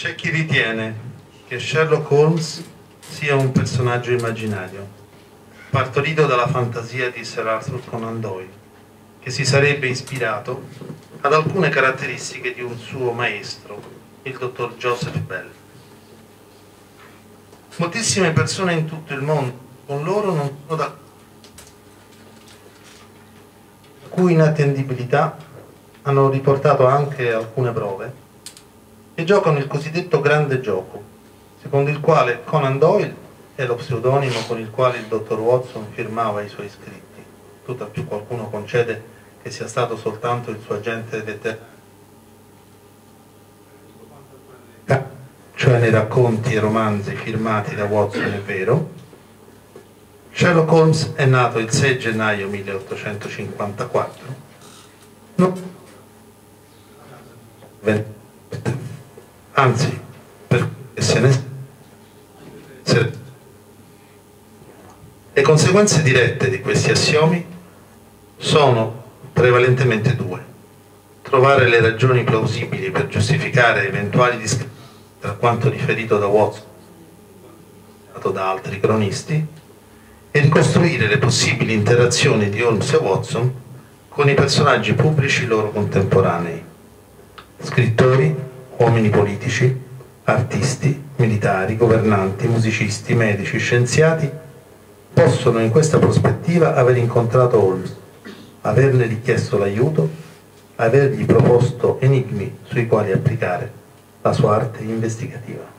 C'è chi ritiene che Sherlock Holmes sia un personaggio immaginario, partorito dalla fantasia di Sir Arthur Conan Doyle, che si sarebbe ispirato ad alcune caratteristiche di un suo maestro, il dottor Joseph Bell. Moltissime persone in tutto il mondo con loro non sono d'accordo, la cui inattendibilità hanno riportato anche alcune prove, e giocano il cosiddetto grande gioco, secondo il quale Conan Doyle è lo pseudonimo con il quale il dottor Watson firmava i suoi scritti. Tutt'al più qualcuno concede che sia stato soltanto il suo agente letterario, cioè nei racconti e romanzi firmati da Watson è vero. Sherlock Holmes è nato il 6 gennaio 1854, anzi, per se ne le conseguenze dirette di questi assiomi sono prevalentemente due: trovare le ragioni plausibili per giustificare eventuali discrepanze tra quanto riferito da Watson e da altri cronisti, e ricostruire le possibili interazioni di Holmes e Watson con i personaggi pubblici loro contemporanei, scrittori, uomini politici, artisti, militari, governanti, musicisti, medici, scienziati. Possono in questa prospettiva aver incontrato Holmes, averne richiesto l'aiuto, avergli proposto enigmi sui quali applicare la sua arte investigativa.